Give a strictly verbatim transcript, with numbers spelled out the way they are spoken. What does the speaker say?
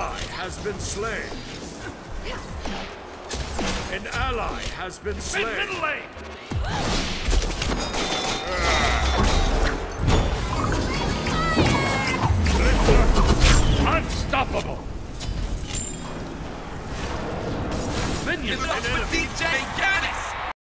ally has been slain. An ally has been slain. In middle lane! Unstoppable!